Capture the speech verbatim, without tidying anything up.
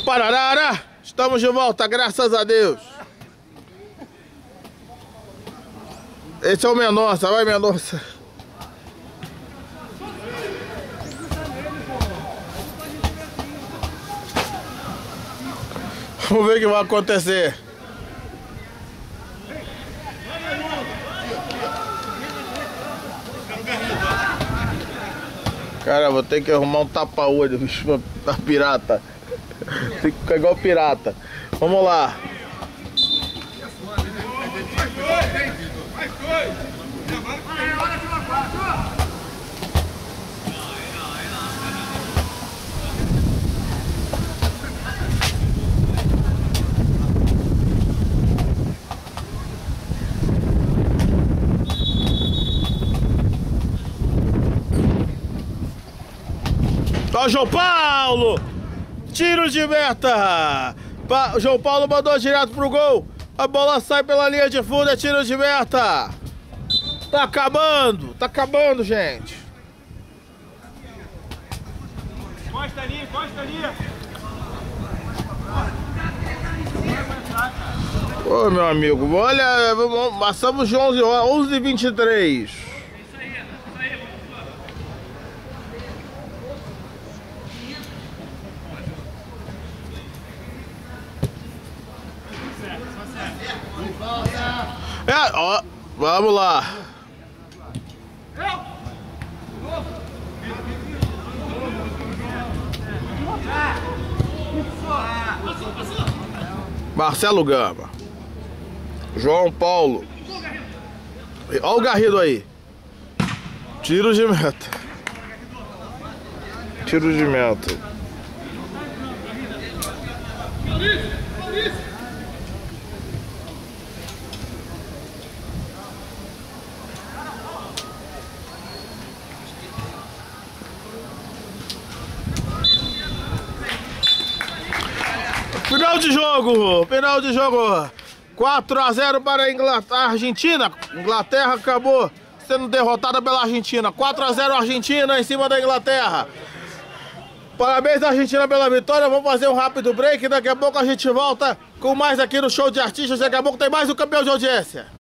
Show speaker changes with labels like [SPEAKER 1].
[SPEAKER 1] Pararara! Estamos de volta, graças a Deus. Esse é o Mendonça, vai Mendonça. Vamos ver o que vai acontecer. Cara, vou ter que arrumar um tapa-olho, bicho, pra pirata. Tem que ficar igual pirata. Vamos lá. Ó, João Paulo! Tiro de meta! Pa João Paulo mandou direto pro gol. A bola sai pela linha de fundo, é tiro de meta. Tá acabando, tá acabando, gente.
[SPEAKER 2] Costa ali, costa ali.
[SPEAKER 1] Ô, meu amigo, olha, passamos de onze horas, onze e vinte e três. É, ó, vamos lá. Marcelo Gama, João Paulo. Olha o Garrido aí. Tiro de meta. Tiro de meta. Final de jogo, final de jogo, quatro a zero para a Inglaterra, Argentina. Inglaterra acabou sendo derrotada pela Argentina. quatro a zero Argentina em cima da Inglaterra. Parabéns Argentina pela vitória. Vamos fazer um rápido break. Daqui a pouco a gente volta com mais aqui no Show de Artistas. Daqui a pouco tem mais um campeão de audiência.